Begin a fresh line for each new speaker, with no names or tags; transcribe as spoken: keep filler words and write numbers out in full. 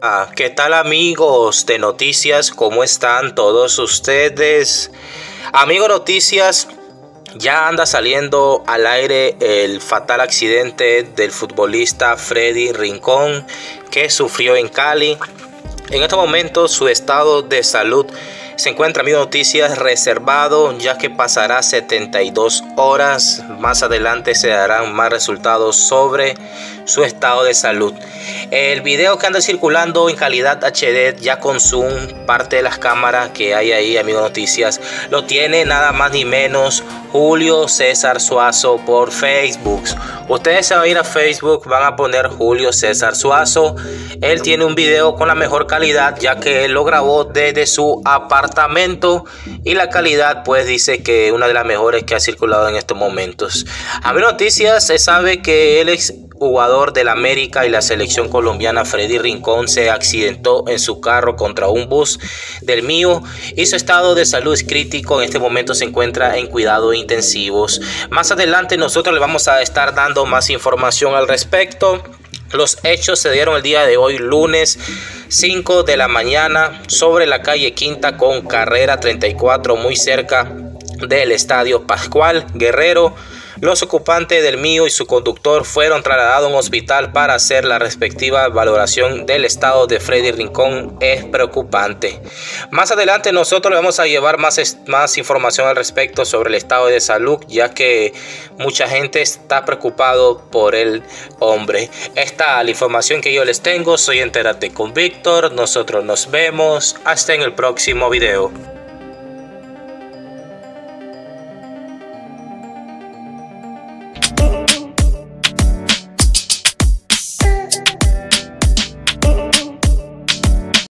Ah, ¿qué tal amigos de noticias? ¿Cómo están todos ustedes? Amigos noticias, ya anda saliendo al aire el fatal accidente del futbolista Freddy Rincón que sufrió en Cali. En este momento su estado de salud se encuentra, amigos noticias, reservado, ya que pasará setenta y dos horas. Más adelante se darán más resultados sobre su estado de salud. El video que anda circulando en calidad H D, ya con zoom, parte de las cámaras que hay ahí, amigos noticias, lo tiene nada más ni menos Julio César Suazo por Facebook. Ustedes se van a ir a Facebook, van a poner Julio César Suazo. Él tiene un video con la mejor calidad, ya que él lo grabó desde su apartamento y la calidad pues dice que una de las mejores que ha circulado en estos momentos. Amigos noticias, se sabe que él es jugador del América y la selección colombiana. Freddy Rincón se accidentó en su carro contra un bus del mío y su estado de salud es crítico. En este momento se encuentra en cuidados intensivos. Más adelante nosotros le vamos a estar dando más información al respecto. Los hechos se dieron el día de hoy, lunes cinco de la mañana, sobre la calle Quinta con carrera treinta y cuatro, muy cerca del estadio Pascual Guerrero. Los ocupantes del mío y su conductor fueron trasladados a un hospital para hacer la respectiva valoración del estado de Freddy Rincón. Es preocupante. Más adelante nosotros le vamos a llevar más, más información al respecto sobre el estado de salud, ya que mucha gente está preocupado por el hombre. Esta es la información que yo les tengo. Soy Entérate con Víctor. Nosotros nos vemos hasta en el próximo video.
Oh,